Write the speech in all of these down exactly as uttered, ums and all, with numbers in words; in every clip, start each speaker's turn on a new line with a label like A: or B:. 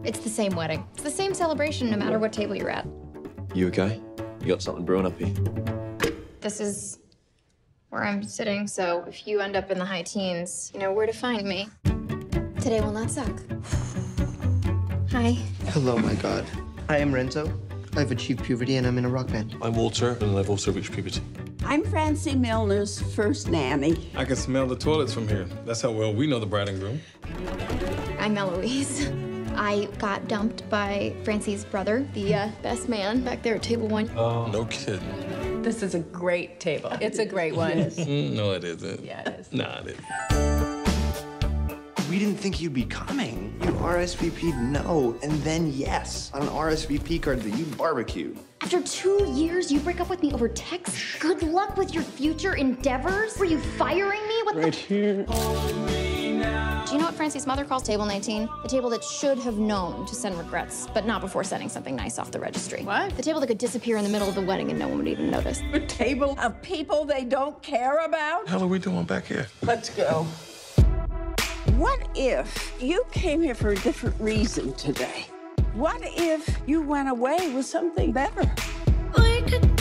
A: It's the same wedding. It's the same celebration no matter what table you're at.
B: You okay? You got something brewing up here?
A: This is where I'm sitting, so if you end up in the high teens, you know where to find me. Today will not suck. Hi.
C: Hello, my God. I am Renzo. I've achieved puberty and I'm in a rock band.
D: I'm Walter, and I've also reached puberty.
E: I'm Francie Milner's first nanny.
D: I can smell the toilets from here. That's how well we know the bride and groom.
A: I'm Eloise. I got dumped by Francie's brother, the uh, best man back there at table one.
D: Oh, no kidding.
F: This is a great table. It's a great one.
D: Mm, no, it isn't.
F: Yeah, it is.
D: Nah, it isn't.
C: We didn't think you'd be coming. You R S V P'd no, and then yes, on an R S V P card that you barbecued.
A: After two years, you break up with me over text? Good luck with your future endeavors? Were you firing me? What
D: Right
A: the?
D: here.
A: Do you know what Francie's mother calls table nineteen? The table that should have known to send regrets, but not before sending something nice off the registry.
F: What?
A: The table that could disappear in the middle of the wedding and no one would even notice.
E: A table of people they don't care about?
D: What the hell are we doing back here?
E: Let's go. What if you came here for a different reason today? What if you went away with something better?
B: Do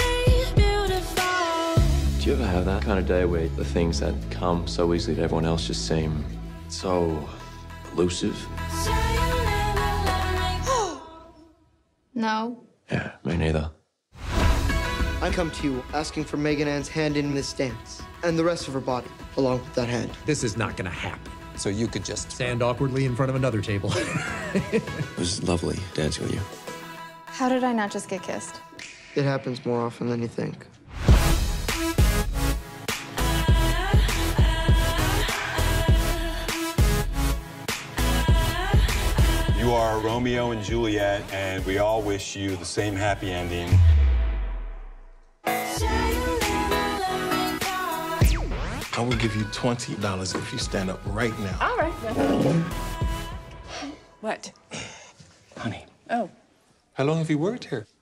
B: you ever have that kind of day where the things that come so easily to everyone else just seem so elusive?
A: No.
B: Yeah, me neither.
C: I come to you asking for Megan Ann's hand in this dance, and the rest of her body, along with that hand.
G: This is not gonna happen. So you could just stand awkwardly in front of another table.
B: It was lovely dancing with you.
A: How did I not just get kissed?
C: It happens more often than you think.
H: You are Romeo and Juliet, and we all wish you the same happy ending.
D: I will give you twenty dollars if you stand up right now.
F: All right. What?
D: Honey,
F: Oh.
D: how long have you worked here?